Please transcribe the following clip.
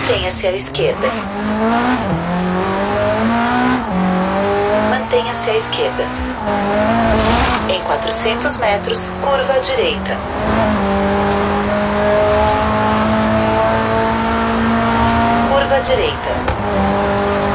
Mantenha-se à esquerda. Mantenha-se à esquerda. Em 400 metros, curva à direita. Curva à direita.